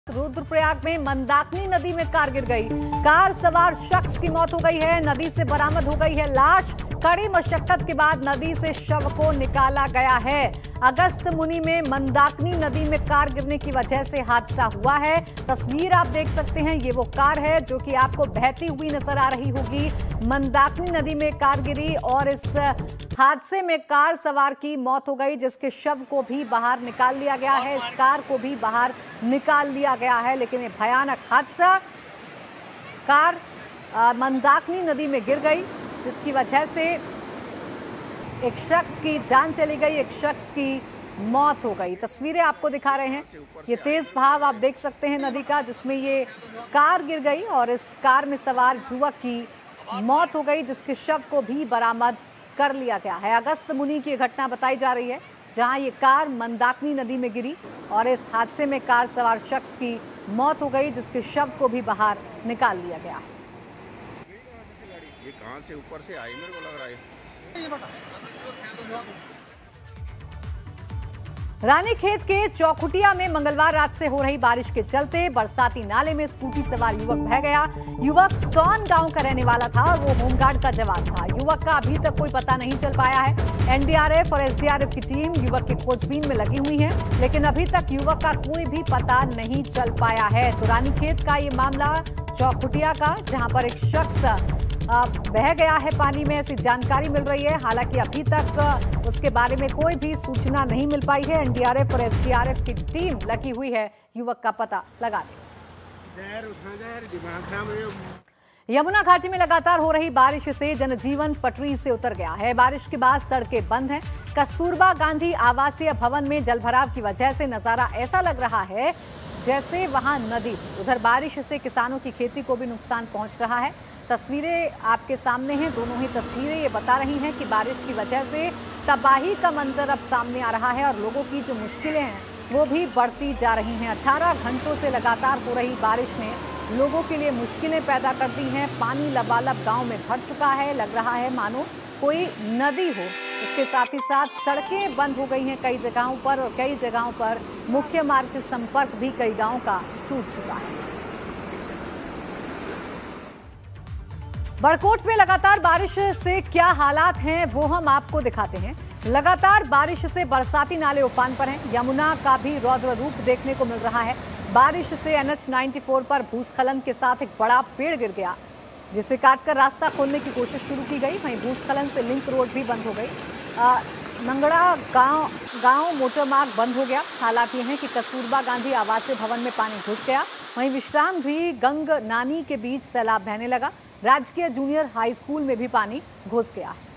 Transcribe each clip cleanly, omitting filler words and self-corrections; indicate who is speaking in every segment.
Speaker 1: रुद्रप्रयाग में मंदाकिनी नदी में कार गिर गई। कार सवार शख्स की मौत हो गई है। नदी से बरामद हो गई है लाश। कड़ी मशक्कत के बाद नदी से शव को निकाला गया है। अगस्त मुनि में मंदाकिनी नदी में कार गिरने की वजह से हादसा हुआ है। तस्वीर आप देख सकते हैं, ये वो कार है जो कि आपको बहती हुई नजर आ रही होगी। मंदाकिनी नदी में कार गिरी और इस हादसे में कार सवार की मौत हो गई, जिसके शव को भी बाहर निकाल लिया गया है। इस कार को भी बाहर निकाल लिया गया है, लेकिन ये भयानक हादसा, कार मंदाकिनी नदी में गिर गई, जिसकी वजह से एक शख्स की जान चली गई, एक शख्स की मौत हो गई। तस्वीरें आपको दिखा रहे हैं, ये तेज बहाव आप देख सकते हैं नदी का, जिसमें ये कार गिर गई और इस कार में सवार युवक की मौत हो गई, जिसके शव को भी बरामद कर लिया गया है। अगस्त मुनि की घटना बताई जा रही है, जहां ये कार मंदाकिनी नदी में गिरी और इस हादसे में कार सवार शख्स की मौत हो गई, जिसके शव को भी बाहर निकाल लिया गया है।
Speaker 2: ये कहां से ऊपर से आई, मेरे को लग रहा है।
Speaker 1: रानीखेत के चौखुटिया में मंगलवार रात से हो रही बारिश के चलते बरसाती नाले में स्कूटी सवार युवक बह गया। युवक सौन गांव का रहने वाला था और वो होमगार्ड का जवान था। युवक का अभी तक कोई पता नहीं चल पाया है। एनडीआरएफ और एसडीआरएफ की टीम युवक की खोजबीन में लगी हुई है, लेकिन अभी तक युवक का कोई भी पता नहीं चल पाया है। तो रानीखेत का ये मामला चौखुटिया का, जहां पर एक शख्स बह गया है पानी में, ऐसी जानकारी मिल रही है। हालांकि अभी तक उसके बारे में कोई भी सूचना नहीं मिल पाई है। एनडीआरएफ और एसडीआरएफ की टीम लगी हुई है युवक का पता लगाने। यमुना घाटी में लगातार हो रही बारिश से जनजीवन पटरी से उतर गया है। बारिश के बाद सड़कें बंद हैं। कस्तूरबा गांधी आवासीय भवन में जलभराव की वजह से नजारा ऐसा लग रहा है जैसे वहां नदी। उधर बारिश से किसानों की खेती को भी नुकसान पहुंच रहा है। तस्वीरें आपके सामने हैं, दोनों ही तस्वीरें ये बता रही हैं कि बारिश की वजह से तबाही का मंजर अब सामने आ रहा है और लोगों की जो मुश्किलें हैं वो भी बढ़ती जा रही हैं। 18 घंटों से लगातार हो रही बारिश ने लोगों के लिए मुश्किलें पैदा कर दी हैं। पानी लबालब गांव में भर चुका है, लग रहा है मानो कोई नदी हो। इसके साथ ही साथ सड़कें बंद हो गई हैं कई जगहों पर, और कई जगहों पर मुख्य मार्ग से संपर्क भी कई गाँव का टूट चुका है। बड़कोट में लगातार बारिश से क्या हालात हैं वो हम आपको दिखाते हैं। लगातार बारिश से बरसाती नाले उफान पर हैं। यमुना का भी रौद्र रूप देखने को मिल रहा है। बारिश से NH 94 पर भूस्खलन के साथ एक बड़ा पेड़ गिर गया, जिसे काटकर रास्ता खोलने की कोशिश शुरू की गई। वहीं भूस्खलन से लिंक रोड भी बंद हो गई। मंगड़ा गांव मोटरमार्ग बंद हो गया। हालात ये हैं कि कस्तूरबा गांधी आवासीय भवन में पानी घुस गया। वहीं विश्राम भी गंग नानी के बीच सैलाब बहने लगा। राजकीय जूनियर हाई स्कूल में भी पानी घुस गया है।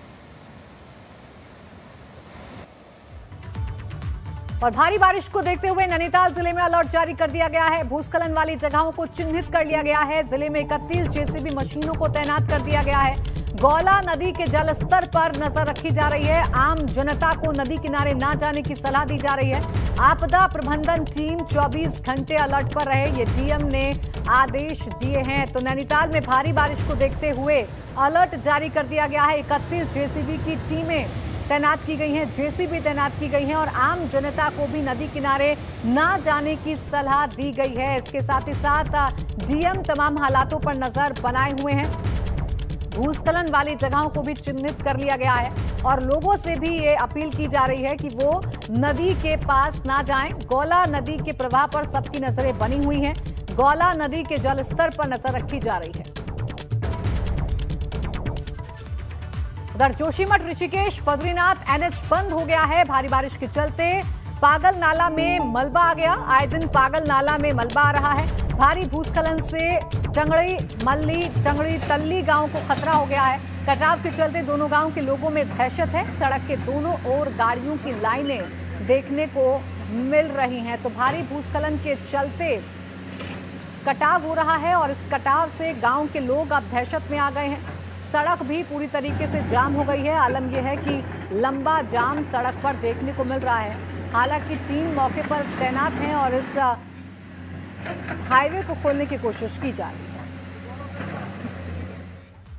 Speaker 1: और भारी बारिश को देखते हुए नैनीताल जिले में अलर्ट जारी कर दिया गया है। भूस्खलन वाली जगहों को चिन्हित कर लिया गया है। जिले में 31 जेसीबी मशीनों को तैनात कर दिया गया है। गौला नदी के जलस्तर पर नजर रखी जा रही है। आम जनता को नदी किनारे ना जाने की सलाह दी जा रही है। आपदा प्रबंधन टीम 24 घंटे अलर्ट पर रहे, ये डीएम ने आदेश दिए हैं। तो नैनीताल में भारी बारिश को देखते हुए अलर्ट जारी कर दिया गया है। 31 जेसीबी की टीमें तैनात की गई हैं, जेसीबी तैनात की गई हैं और आम जनता को भी नदी किनारे ना जाने की सलाह दी गई है। इसके साथ ही साथ डीएम तमाम हालातों पर नजर बनाए हुए हैं। भूस्खलन वाली जगहों को भी चिन्हित कर लिया गया है और लोगों से भी ये अपील की जा रही है कि वो नदी के पास ना जाएं। गौला नदी के प्रवाह पर सबकी नजरें बनी हुई हैं। गौला नदी के जलस्तर पर नजर रखी जा रही है। उधर जोशीमठ ऋषिकेश बद्रीनाथ NH बंद हो गया है। भारी बारिश के चलते पागल नाला में मलबा आ गया। आए दिन पागल नाला में मलबा आ रहा है। भारी भूस्खलन से टंगड़ी तल्ली गांव को खतरा हो गया है। कटाव के चलते दोनों गांव के लोगों में दहशत है। सड़क के दोनों ओर गाड़ियों की लाइनें देखने को मिल रही हैं। तो भारी भूस्खलन के चलते कटाव हो रहा है और इस कटाव से गांव के लोग अब दहशत में आ गए हैं। सड़क भी पूरी तरीके से जाम हो गई है। आलम यह है कि लंबा जाम सड़क पर देखने को मिल रहा है। हालांकि टीम मौके पर तैनात है और इस हाईवे को खोलने की कोशिश की जा रही है।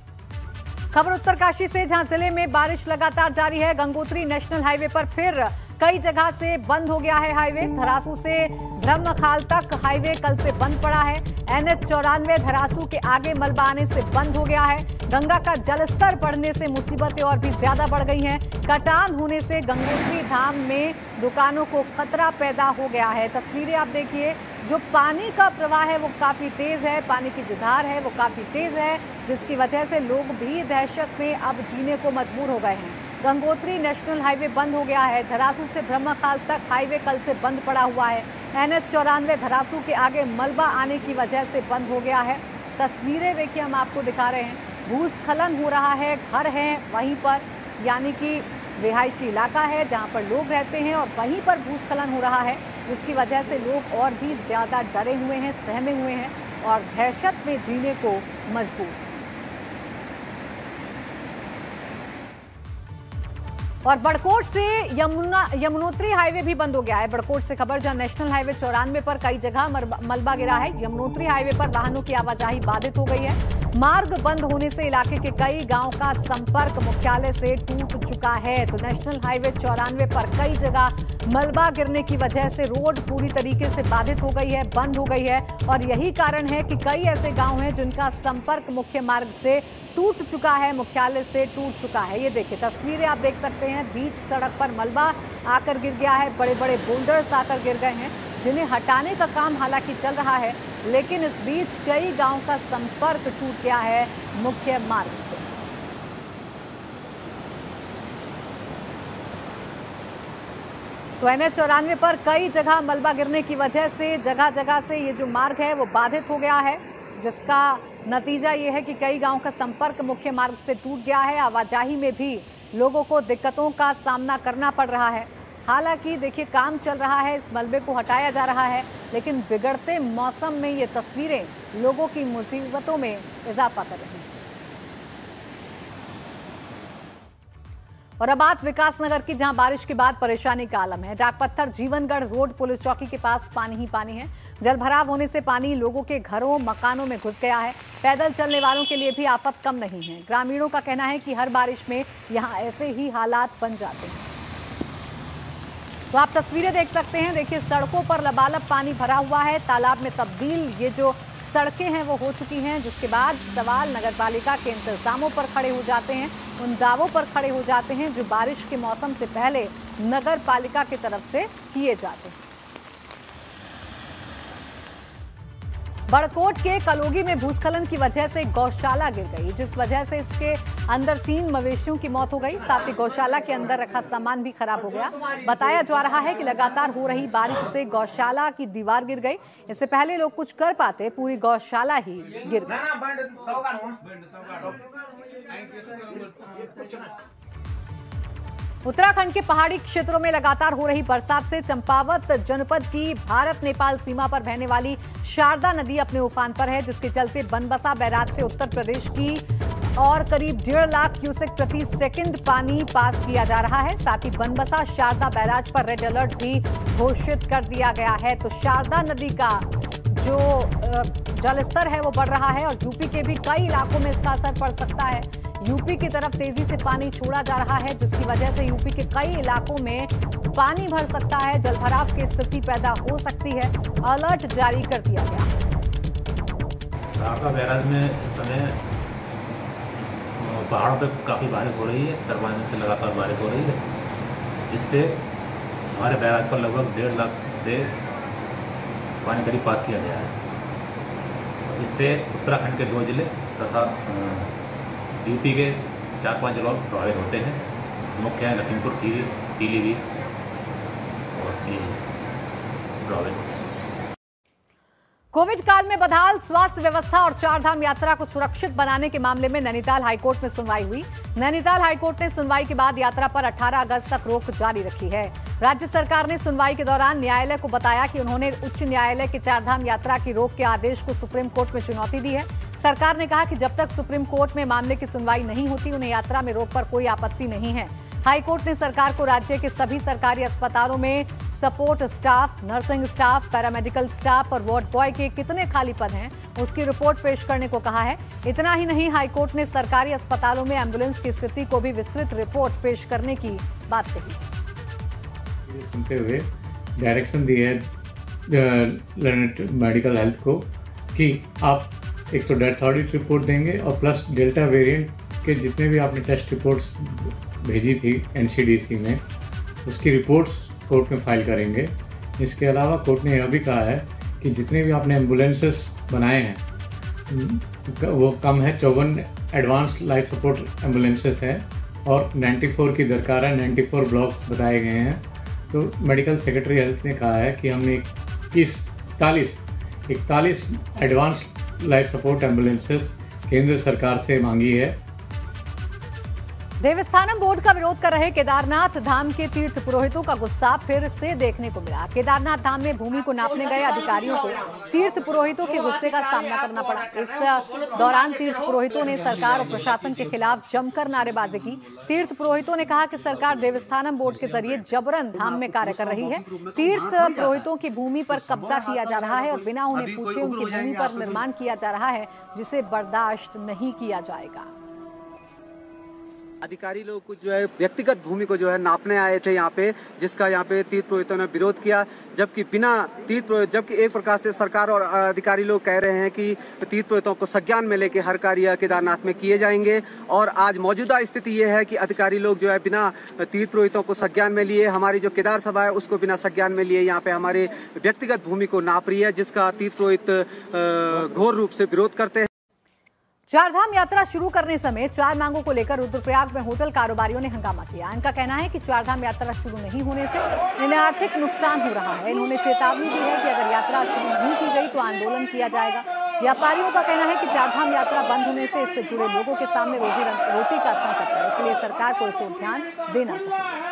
Speaker 1: खबर उत्तरकाशी से, जहां जिले में बारिश लगातार जारी है। गंगोत्री नेशनल हाईवे पर फिर कई जगह से बंद हो गया है हाईवे। धरासू से ब्रह्मखाल तक हाईवे कल से बंद पड़ा है। NH 94 धरासू के आगे मलबा आने से बंद हो गया है। गंगा का जलस्तर बढ़ने से मुसीबतें और भी ज्यादा बढ़ गई हैं। कटान होने से गंगोत्री धाम में दुकानों को खतरा पैदा हो गया है। तस्वीरें आप देखिए, जो पानी का प्रवाह है वो काफी तेज है, पानी की जो धार है वो काफी तेज है, जिसकी वजह से लोग भी दहशत में अब जीने को मजबूर हो गए हैं। गंगोत्री नेशनल हाईवे बंद हो गया है। धरासू से ब्रह्मखाल तक हाईवे कल से बंद पड़ा हुआ है। NH 94 धरासू के आगे मलबा आने की वजह से बंद हो गया है। तस्वीरें देखिए, हम आपको दिखा रहे हैं। भूस्खलन हो रहा है, घर हैं वहीं पर, यानी कि रिहायशी इलाका है जहां पर लोग रहते हैं और वहीं पर भूस्खलन हो रहा है, जिसकी वजह से लोग और भी ज़्यादा डरे हुए हैं, सहमे हुए हैं और दहशत में जीने को मजबूर। और बड़कोट से यमुनोत्री हाईवे भी बंद हो गया है। बड़कोट से खबर, जहां नेशनल हाईवे 94 पर कई जगह मलबा गिरा है। यमुनोत्री हाईवे पर वाहनों की आवाजाही बाधित हो गई है। मार्ग बंद होने से इलाके के कई गांव का संपर्क मुख्यालय से टूट चुका है। तो नेशनल हाईवे 94 पर कई जगह मलबा गिरने की वजह से रोड पूरी तरीके से बाधित हो गई है, बंद हो गई है और यही कारण है कि कई ऐसे गांव हैं जिनका संपर्क मुख्य मार्ग से टूट चुका है, मुख्यालय से टूट चुका है। ये देखिए, तस्वीरें आप देख सकते हैं। बीच सड़क पर मलबा आकर गिर गया है, बड़े बड़े बोल्डर्स आकर गिर गए हैं, जिन्हें हटाने का काम हालांकि चल रहा है, लेकिन इस बीच कई गांव का संपर्क टूट गया है मुख्य मार्ग से। तो NH 94 पर कई जगह मलबा गिरने की वजह से जगह जगह से ये जो मार्ग है वो बाधित हो गया है, जिसका नतीजा ये है कि कई गांव का संपर्क मुख्य मार्ग से टूट गया है। आवाजाही में भी लोगों को दिक्कतों का सामना करना पड़ रहा है। हालांकि देखिए, काम चल रहा है, इस मलबे को हटाया जा रहा है, लेकिन बिगड़ते मौसम में ये तस्वीरें लोगों की मुसीबतों में इजाफा कर रही हैं। और अब बात विकासनगर की, जहां बारिश के बाद परेशानी का आलम है। डाकपत्थर जीवनगढ़ रोड पुलिस चौकी के पास पानी ही पानी है। जलभराव होने से पानी लोगों के घरों मकानों में घुस गया है। पैदल चलने वालों के लिए भी आफत कम नहीं है। ग्रामीणों का कहना है कि हर बारिश में यहां ऐसे ही हालात बन जाते हैं। तो आप तस्वीरें देख सकते हैं। देखिए, सड़कों पर लबालब पानी भरा हुआ है, तालाब में तब्दील ये जो सड़कें हैं वो हो चुकी हैं, जिसके बाद सवाल नगरपालिका के इंतजामों पर खड़े हो जाते हैं, उन दावों पर खड़े हो जाते हैं जो बारिश के मौसम से पहले नगरपालिका की तरफ से किए जाते हैं। बड़कोट के कलोगी में भूस्खलन की वजह से गौशाला गिर गई, जिस वजह से इसके अंदर 3 मवेशियों की मौत हो गई। साथ ही गौशाला के अंदर रखा सामान भी खराब हो गया। बताया जा रहा है कि लगातार हो रही बारिश से गौशाला की दीवार गिर गई। इससे पहले लोग कुछ कर पाते, पूरी गौशाला ही गिर गई। उत्तराखंड के पहाड़ी क्षेत्रों में लगातार हो रही बरसात से चंपावत जनपद की भारत नेपाल सीमा पर बहने वाली शारदा नदी अपने उफान पर है, जिसके चलते बनबसा बैराज से उत्तर प्रदेश की और करीब 1.5 लाख क्यूसेक प्रति सेकंड पानी पास किया जा रहा है। साथ ही बनबसा शारदा बैराज पर रेड अलर्ट भी घोषित कर दिया गया है। तो शारदा नदी का जो जलस्तर है वो बढ़ रहा है और यूपी के भी कई इलाकों में इसका असर पड़ सकता है। यूपी की तरफ तेजी से पानी छोड़ा जा रहा है, जिसकी वजह से यूपी के कई इलाकों में पानी भर सकता है, जलभराव की स्थिति पैदा हो सकती है। अलर्ट जारी कर दिया गया।
Speaker 3: शारदा बैराज में इस समय पहाड़ों पर काफ़ी बारिश हो रही है, 4-5 दिन से लगातार बारिश हो रही है, जिससे हमारे बैराज पर लगभग 1.5 लाख से पानी करीब पास किया गया है। इससे उत्तराखंड के 2 जिले तथा यूपी के 4-5 जिलों प्रभावित होते हैं। मुख्य है लखीमपुर खीरी, पीलीभीत और प्रभावित होते हैं।
Speaker 1: कोविड काल में बदहाल स्वास्थ्य व्यवस्था और चारधाम यात्रा को सुरक्षित बनाने के मामले में नैनीताल हाईकोर्ट में सुनवाई हुई। नैनीताल हाईकोर्ट ने सुनवाई के बाद यात्रा पर 18 अगस्त तक रोक जारी रखी है। राज्य सरकार ने सुनवाई के दौरान न्यायालय को बताया कि उन्होंने उच्च न्यायालय के चारधाम यात्रा की रोक के आदेश को सुप्रीम कोर्ट में चुनौती दी है। सरकार ने कहा कि जब तक सुप्रीम कोर्ट में मामले की सुनवाई नहीं होती, उन्हें यात्रा में रोक पर कोई आपत्ति नहीं है। हाईकोर्ट ने सरकार को राज्य के सभी सरकारी अस्पतालों में support staff, nursing staff, paramedical staff और वार्ड बॉय के कितने खाली पद हैं, उसकी रिपोर्ट पेश करने को कहा है। इतना ही नहीं, हाईकोर्ट ने सरकारी अस्पतालों में एम्बुलेंस की स्थिति को भी विस्तृत रिपोर्ट पेश करने की बात कही।
Speaker 4: ये सुनते हुए डायरेक्शन दी है मेडिकल हेल्थ को कि आप एक तो डेथ ऑडिट रिपोर्ट देंगे और प्लस डेल्टा वेरिएंट के जितने भी आपने टेस्ट रिपोर्ट्स भेजी थी एनसीडीसी में, उसकी रिपोर्ट्स कोर्ट में फाइल करेंगे। इसके अलावा कोर्ट ने यह भी कहा है कि जितने भी आपने एम्बुलेंसेस बनाए हैं वो कम है, 54 एडवांस लाइफ सपोर्ट एम्बुलेंसेस है और 94 की दरकार है, 94 ब्लॉक्स बताए गए हैं। तो मेडिकल सेक्रेटरी हेल्थ ने कहा है कि हमने 41 एडवांस लाइफ सपोर्ट एम्बुलेंसेस केंद्र सरकार से मांगी है।
Speaker 1: देवस्थानम बोर्ड का विरोध कर रहे केदारनाथ धाम के तीर्थ पुरोहितों का गुस्सा फिर से देखने को मिला। केदारनाथ धाम में भूमि को नापने गए अधिकारियों को तीर्थ पुरोहितों के गुस्से का सामना करना पड़ा। इस दौरान तीर्थ पुरोहितों ने सरकार और प्रशासन के खिलाफ जमकर नारेबाजी की। तीर्थ पुरोहितों ने कहा कि सरकार देवस्थानम बोर्ड के जरिए जबरन धाम में कार्य कर रही है। तीर्थ पुरोहितों की भूमि पर कब्जा किया जा रहा है और बिना उन्हें पूछे उनकी भूमि पर निर्माण किया जा रहा है, जिसे बर्दाश्त नहीं किया जाएगा।
Speaker 5: अधिकारी लोग कुछ जो है व्यक्तिगत भूमि को जो है नापने आए थे यहाँ पे, जिसका यहाँ पे तीर्थ पुरोहितों ने विरोध किया। जबकि एक प्रकार से सरकार और अधिकारी लोग कह रहे हैं कि तीर्थ पुरोहितों को संज्ञान में लेके हर कार्य केदारनाथ में किए जाएंगे। और आज मौजूदा स्थिति ये है कि अधिकारी लोग जो है बिना तीर्थ पुरोहितों को संज्ञान में लिए, हमारी जो केदार सभा है उसको बिना संज्ञान में लिए यहाँ पे हमारे व्यक्तिगत भूमि को नाप रही है, जिसका तीर्थ पुरोहित घोर रूप से विरोध करते हैं।
Speaker 1: चारधाम यात्रा शुरू करने समय 4 मांगों को लेकर रुद्रप्रयाग में होटल कारोबारियों ने हंगामा किया। इनका कहना है कि चारधाम यात्रा शुरू नहीं होने से इन्हें आर्थिक नुकसान हो रहा है। इन्होंने चेतावनी दी है कि अगर यात्रा शुरू नहीं की गई तो आंदोलन किया जाएगा। व्यापारियों का कहना है कि चारधाम यात्रा बंद होने से इससे जुड़े लोगों के सामने रोजी रोटी का संकट है, इसलिए सरकार को इस ओर ध्यान देना चाहिए।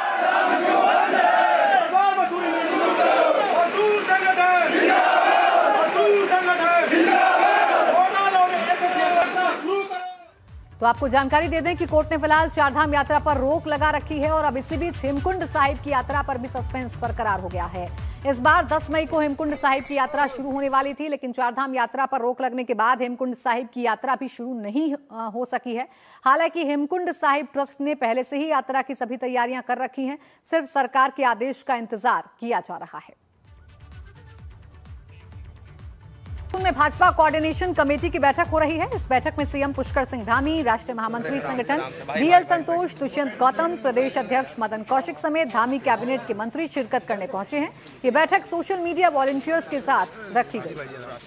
Speaker 1: तो आपको जानकारी दे दें कि कोर्ट ने फिलहाल चारधाम यात्रा पर रोक लगा रखी है और अब इसी बीच हेमकुंड साहिब की यात्रा पर भी सस्पेंस बरकरार हो गया है। इस बार 10 मई को हेमकुंड साहिब की यात्रा शुरू होने वाली थी, लेकिन चारधाम यात्रा पर रोक लगने के बाद हेमकुंड साहिब की यात्रा भी शुरू नहीं हो सकी है। हालांकि हेमकुंड साहिब ट्रस्ट ने पहले से ही यात्रा की सभी तैयारियां कर रखी हैं, सिर्फ सरकार के आदेश का इंतजार किया जा रहा है। में भाजपा कोऑर्डिनेशन कमेटी की बैठक हो रही है। इस बैठक में सीएम पुष्कर सिंह धामी, राष्ट्रीय महामंत्री संगठन बीएल संतोष, दुष्यंत गौतम, प्रदेश अध्यक्ष मदन कौशिक समेत धामी कैबिनेट के मंत्री शिरकत करने पहुंचे हैं। ये बैठक सोशल मीडिया वॉलंटियर्स के साथ रखी गई।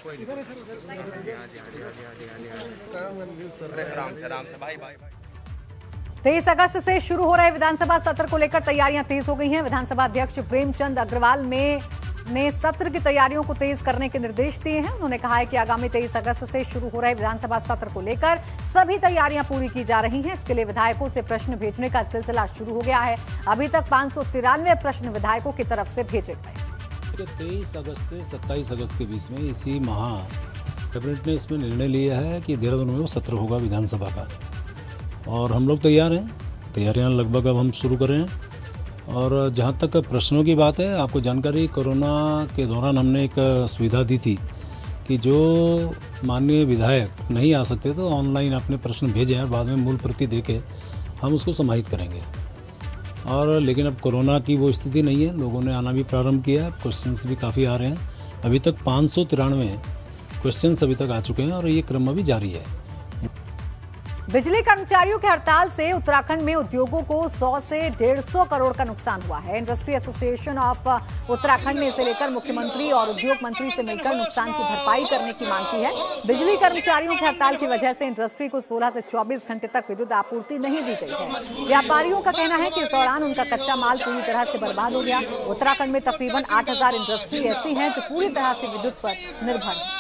Speaker 1: 23 अगस्त से शुरू हो रहे विधानसभा सत्र को लेकर तैयारियां तेज हो गई हैं। विधानसभा अध्यक्ष प्रेमचंद अग्रवाल ने सत्र की तैयारियों को तेज करने के निर्देश दिए हैं। उन्होंने कहा है कि आगामी 23 अगस्त से शुरू हो रहे विधानसभा सत्र को लेकर सभी तैयारियां पूरी की जा रही हैं। इसके लिए विधायकों से प्रश्न भेजने का सिलसिला शुरू हो गया है। अभी तक 593 प्रश्न विधायकों की तरफ से भेजे गए।
Speaker 6: 23 अगस्त से 27 अगस्त के बीच में इसी माह कैबिनेट ने इसमें निर्णय लिया है कि देहरादून में वो सत्र होगा विधानसभा का, और हम लोग तैयार हैं। तैयारियां लगभग अब हम शुरू कर रहे हैं। और जहाँ तक प्रश्नों की बात है, आपको जानकारी, कोरोना के दौरान हमने एक सुविधा दी थी कि जो माननीय विधायक नहीं आ सकते तो ऑनलाइन अपने प्रश्न भेजें और बाद में मूल प्रति देके हम उसको समाहित करेंगे। और लेकिन अब कोरोना की वो स्थिति नहीं है, लोगों ने आना भी प्रारंभ किया है, क्वेश्चंस भी काफ़ी आ रहे हैं। अभी तक 593 क्वेश्चंस अभी तक आ चुके हैं और ये क्रम अभी जारी है।
Speaker 1: बिजली कर्मचारियों के हड़ताल से उत्तराखंड में उद्योगों को 100 से 150 करोड़ का नुकसान हुआ है। इंडस्ट्री एसोसिएशन ऑफ उत्तराखंड ने इसे लेकर मुख्यमंत्री और उद्योग मंत्री से मिलकर नुकसान की भरपाई करने की मांग की है। बिजली कर्मचारियों के हड़ताल की वजह से इंडस्ट्री को 16 से 24 घंटे तक विद्युत आपूर्ति नहीं दी गई है। व्यापारियों का कहना है कि इस दौरान उनका कच्चा माल पूरी तरह से बर्बाद हो गया। उत्तराखंड में तकरीबन 8000 इंडस्ट्री ऐसी हैं जो पूरी तरह से विद्युत पर निर्भर है।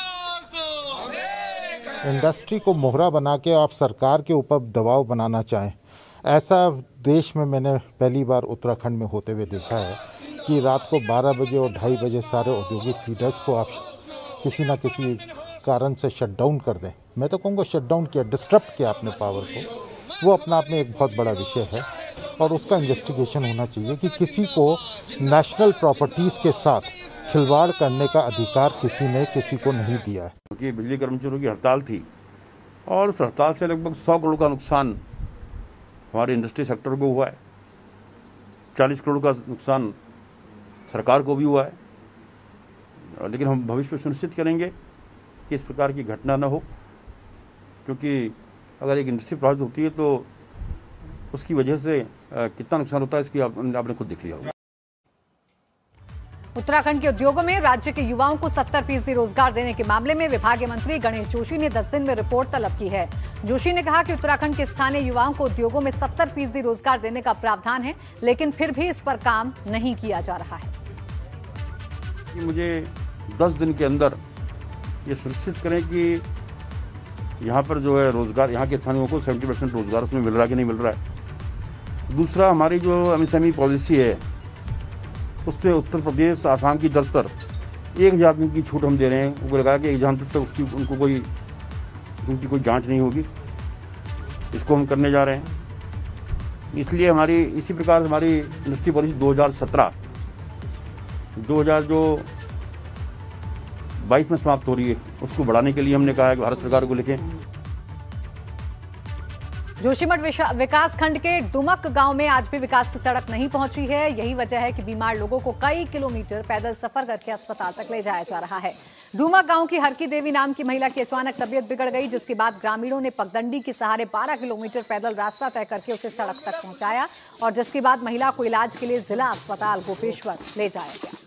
Speaker 7: इंडस्ट्री को मोहरा बना के आप सरकार के ऊपर दबाव बनाना चाहें, ऐसा देश में मैंने पहली बार उत्तराखंड में होते हुए देखा है कि रात को 12 बजे और 2:30 बजे सारे औद्योगिक फीडर्स को आप किसी ना किसी कारण से शट डाउन कर दें। मैं तो कहूँगा शट डाउन किया, डिस्टर्ब किया अपने पावर को, वो अपना आप में एक बहुत बड़ा विषय है और उसका इन्वेस्टिगेशन होना चाहिए कि किसी को नेशनल प्रॉपर्टीज़ के साथ खिलवाड़ करने का अधिकार किसी ने किसी को नहीं दिया है।
Speaker 2: क्योंकि बिजली कर्मचारियों की हड़ताल थी और उस हड़ताल से लगभग 100 करोड़ का नुकसान हमारे इंडस्ट्री सेक्टर को हुआ है। 40 करोड़ का नुकसान सरकार को भी हुआ है, लेकिन हम भविष्य में सुनिश्चित करेंगे कि इस प्रकार की घटना न हो, क्योंकि अगर एक इंडस्ट्री प्रभावित होती है तो उसकी वजह से कितना नुकसान होता है इसकी आपने खुद देख लिया होगा।
Speaker 1: उत्तराखंड के उद्योगों में राज्य के युवाओं को 70% रोजगार देने के मामले में विभागीय मंत्री गणेश जोशी ने 10 दिन में रिपोर्ट तलब की है। जोशी ने कहा कि उत्तराखंड के स्थानीय युवाओं को उद्योगों में 70% रोजगार देने का प्रावधान है, लेकिन फिर भी इस पर काम नहीं किया जा रहा है।
Speaker 2: मुझे 10 दिन के अंदर ये सुनिश्चित करें कि यहाँ पर जो है रोजगार, यहाँ के स्थानीयों को 70% रोजगार उसमें मिल रहा है कि नहीं मिल रहा है। दूसरा, हमारी जो एमएसएमई पॉलिसी है उस पर उत्तर प्रदेश, आसाम की दर पर 1000 दिन की छूट हम दे रहे हैं। उनको लगा कि 1000 तक उसकी उनकी कोई जांच नहीं होगी, इसको हम करने जा रहे हैं। इसलिए हमारी इसी प्रकार हमारी इंडस्ट्री पॉलिसी 2022 में समाप्त हो रही है, उसको बढ़ाने के लिए हमने कहा है कि भारत सरकार को लिखें।
Speaker 1: जोशीमठ विकास खंड के डुमक गांव में आज भी विकास की सड़क नहीं पहुंची है। यही वजह है कि बीमार लोगों को कई किलोमीटर पैदल सफर करके अस्पताल तक ले जाया जा रहा है। डुमक गांव की हरकी देवी नाम की महिला की अचानक तबीयत बिगड़ गई, जिसके बाद ग्रामीणों ने पगडंडी के सहारे 12 किलोमीटर पैदल रास्ता तय करके उसे सड़क तक पहुंचाया और जिसके बाद महिला को इलाज के लिए जिला अस्पताल गोपेश्वर ले जाया गया।